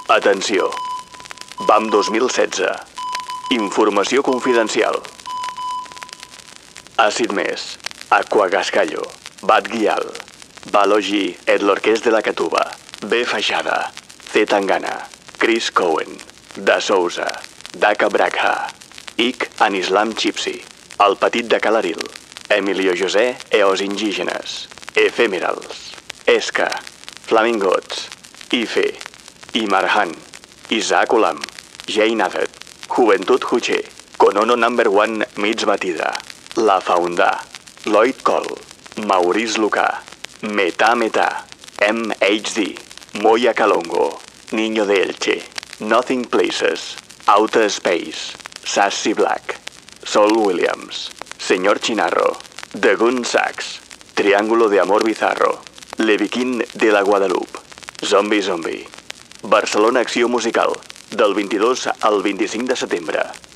Atenció. BAM 2016. Informació confidencial. Àcid Més, Aquagascallo, Bat Guial, Balogi et l'Orquest de la Catuba, B. Feixada, C. Tangana, Chris Cohen, Da Souza, Daka Brakha, Ic Anislam Chipsi, El Petit de Calaril, Emilio José e os Indígenes, Ephemerals, Esca, Flamingots, Ife, Imarhan, Isaac Olam, Jane Adet, Juventud Juche, Konono No.1 Mits Batida, La Faundà, Lloyd Cole, Maurice Lucà, Metà Metà, MHD, Moya Calongo, Niño de Elche, Nothing Places, Outer Space, Sassy Black, Saul Williams, Señor Chinarro, The Gun Sax, Triángulo de Amor Bizarro, Leviquín de la Guadalupe, Zombie Zombie. Barcelona Acció Musical, del 22 al 25 de setembre.